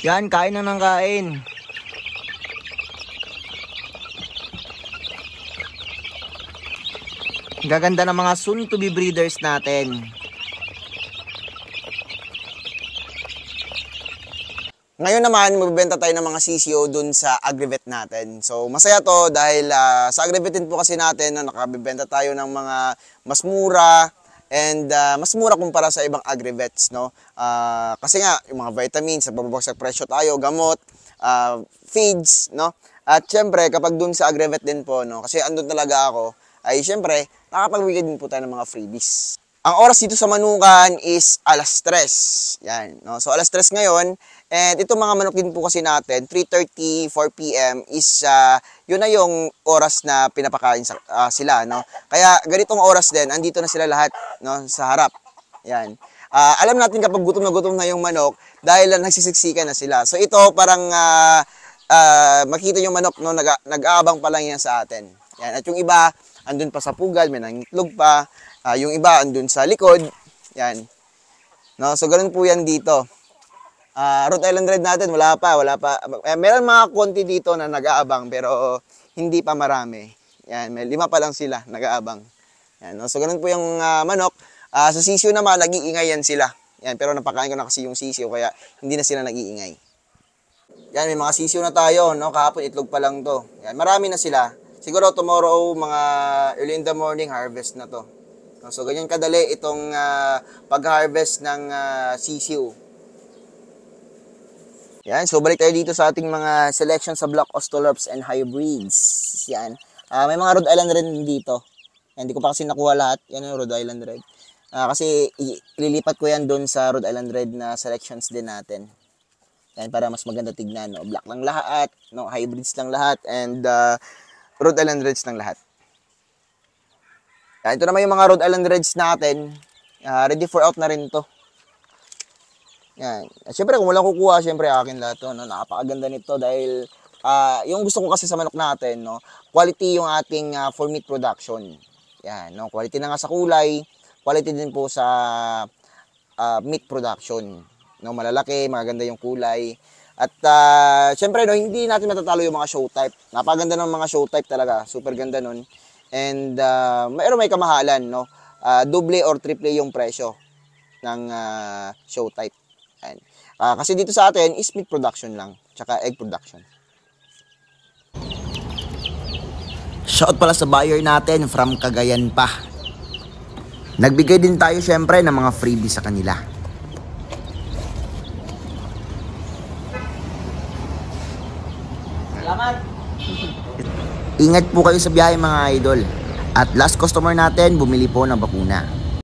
Yan, kain na ng kain. Gaganda ng mga soon to be breeders natin. Ngayon naman, magbibenta tayo ng mga CCO dun sa Agrivet natin. So, masaya to dahil sa Agrivet din po kasi natin na nakabibenta tayo ng mga mas mura and mas mura kumpara sa ibang Agrivets, no? Kasi nga, yung mga vitamins, babagsak presyo tayo, gamot, feeds, no? At syempre, kapag dun sa Agrivet din po, no? Kasi andun talaga ako, ay syempre, nakapagbigay din po tayo ng mga freebies. Ang oras dito sa Manukan is 3:00. Yan, no? So, 3:00 ngayon. And itong mga manok din po kasi natin, 3:30, 4 PM is yun na yung oras na pinapakain sila, no? Kaya ganitong oras din, andito na sila lahat, no, sa harap. Yan. Alam natin kapag gutom na yung manok dahil nagsisiksikan na sila. So ito parang makita yung manok, no, nag-aabang pa lang yan sa atin. Yan. At yung iba andun pa sa pugal, may nangitlog pa. Yung iba andun sa likod. Yan. No, so ganun po yan dito. Rhode Island Red natin, wala pa. Meron mga konti dito na nag-aabang pero hindi pa marami. Yan, may 5 pa lang sila nag-aabang. Yan, no? So ganun po yung manok. Sa sisiyo naman, nag-iingay yan sila. Yan, pero napakain ko na kasi yung sisiyo kaya hindi na sila nag-iingay. Yan, may mga sisiyo na tayo, no? Kahapon itlog pa lang to. Yan, marami na sila. Siguro tomorrow, mga early in the morning, harvest na to. So ganyan kadali itong pag-harvest ng sisiyo. Yan, so balik tayo dito sa ating mga selection sa Black Australorps and Hybrids. Yan. May mga Rhode Island Red dito. Yan, hindi ko pa kasi nakuha lahat. Yan yung Rhode Island Red. Kasi ililipat ko yan doon sa Rhode Island Red na selections din natin. Yan, para mas maganda tignan. No? Black lang lahat, no? Hybrids lang lahat, and Rhode Island Reds lang lahat. Yan, ito naman yung mga Rhode Island Reds natin. Ready for out na rin to. Yan. Siyempre, kung walang kukuha, siyempre akin lahat to, no? Napakaganda nito dahil yung gusto ko kasi sa manok natin, no? Quality yung ating for meat production. Yan, no? Quality na nga sa kulay, quality din po sa meat production. No? Malalaki, maganda yung kulay. At siyempre, no, hindi natin matatalo yung mga show type. Napaganda ng mga show type talaga. Super ganda nun. And may kamahalan, no? Double or triple yung presyo ng show type. Kasi dito sa atin is meat production lang, tsaka egg production. Shout pala sa buyer natin from Cagayan pa. Nagbigay din tayo syempre ng mga freebies sa kanila. Salamat! Ingat po kayo sa biyahe mga idol. At last customer natin, bumili po ng bakuna.